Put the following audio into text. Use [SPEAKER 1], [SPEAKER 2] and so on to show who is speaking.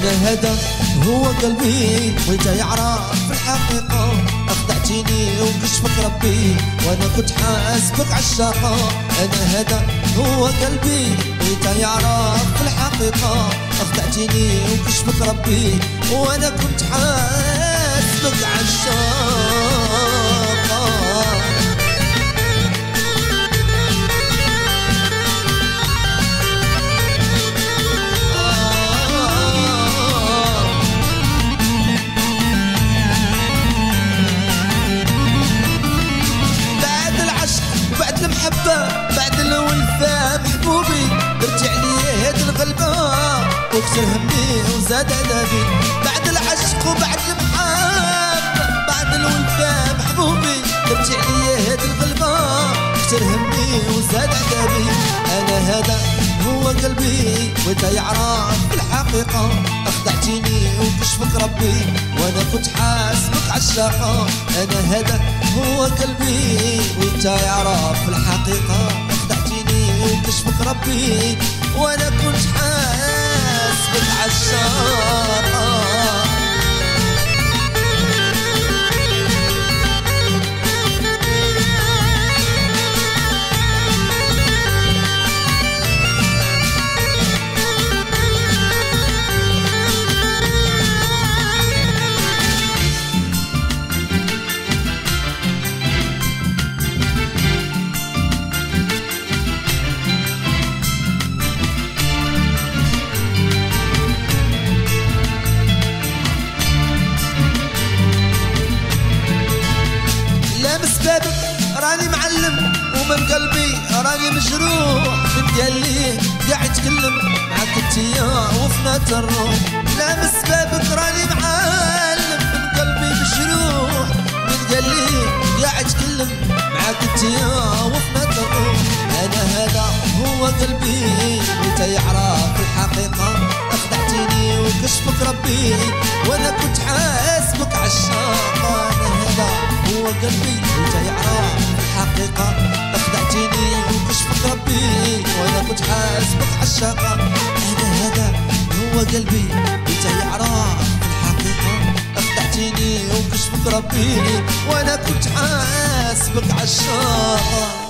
[SPEAKER 1] انا هذا هو قلبي وانت يعرف الحقيقة. اخدعتيني وكشفك ربي وانا كنت حاسبك عشاقة. انا هذا هو قلبي وانت يعرف الحقيقة. اخدعتيني وكشفك ربي وانا كنت حاسبك عشاقة. المحبة بعد الوفاء محبوبي درت عليه هاد الغلبة وكسر همي وزاد عذابي. بعد العشق وبعد المحبة بعد الوفاء محبوبي درت عليه هاد الغلبة كسر همي وزاد عذابي. انا هذا هو قلبي وانت يعرف الحقيقة. اخدعتيني وكشفك ربي وانا كنت حاسبك عشاقة. انا هذا هو قلبي وانت يعرف الحقيقة. اخدعتيني وكشفك ربي وانا كنت حاسبك عشاقة. بابك راني معلم ومن قلبي راني مجروح. من قال لي قاعد يتكلم معاك انتيا وفنات الروح. لامس بابك راني معلم من قلبي مجروح. من قال لي قاعد يتكلم معاك انتيا وفنات الروح. انا هذا هو قلبي وانت يعرف الحقيقة. اخدعتيني وكشفك ربي وانا كنت حاسبك عشاقة. انا هذا هو قلبي وانت يعرف الحقيقة. اخدعتيني وكشفك ربي وانا كنت حاسبك عشاقة. انا هذا هو قلبي وانت يعرف الحقيقة. اخدعتيني وكشفك ربي وانا كنت حاسبك عشاقة.